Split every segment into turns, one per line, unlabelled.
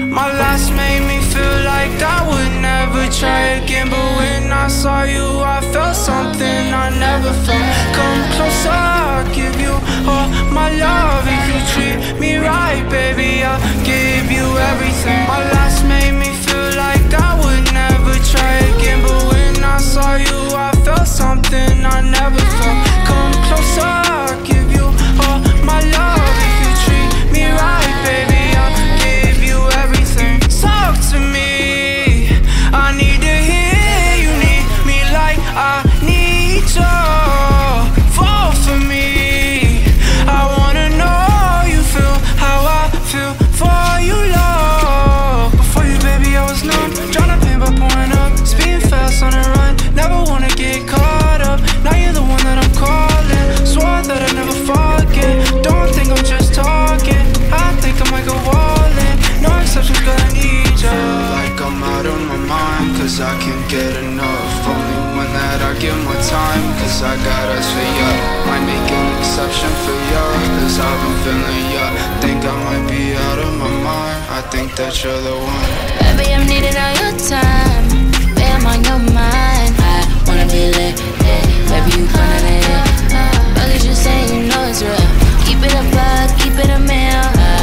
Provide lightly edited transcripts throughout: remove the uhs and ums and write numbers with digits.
My last made me feel like I would never try again, but when I saw you I felt something I never felt. Come closer, I'll give you all my love. If you treat me right, baby, I'll give you everything. My last made me feel like I would never try again, but when I saw you I felt something I never felt. Come closer, I'll give you all my love. If you treat me right, baby, I'll give you everything. Talk to me, I need to hear you need me like I need you. Fall for me, I wanna know you feel how I feel for you, love. Before you, baby, I was numb, tryna paint by pouring up, speeding fast on the run, never wanna get caught up. Now you're the one that I'm calling, swore that I'd never forget. Don't think I'm just talking, I think I might go all in. No exceptions, girl, I need ya. Feel like I'm out of my mind, cause I can't get enough. Only one that I give my time, cause I got us for ya. Might make an exception for ya, cause I've been feeling ya. Think I might be out of my mind, I think that you're the one.
Baby, I'm needing all your time, baby, I'm on your mind. I wanna be lit, yeah. Baby, you gonna let it. Fuck it, you say you know it's real. Keep it a buck, keep it a meal.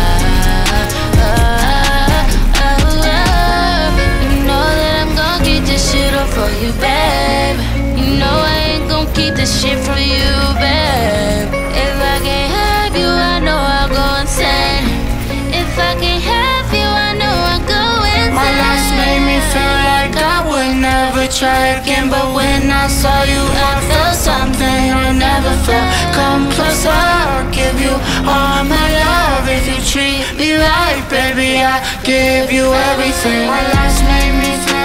You know that I'm gon' keep this shit up for you, babe. You know I ain't gon' keep this shit for you, babe. If I can't have you, I know I'll go insane. If I can't have you, I know I'll go insane.
My last made me feel like I would never try again, but when I saw you I felt something I never felt. Come closer, I'll give you all my love. If you treat me right, baby, I'll give you everything. My last made me feel